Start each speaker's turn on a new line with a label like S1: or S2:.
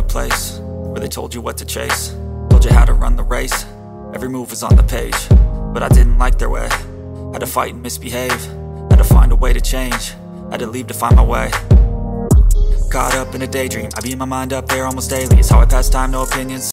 S1: place where they told you what to chase, told you how to run the race. Every move was on the page, but I didn't like their way. Had to fight and misbehave, had to find a way to change, had to leave to find my way. Caught up in a daydream, I beat my mind up there almost daily. It's how I pass time, no opinions.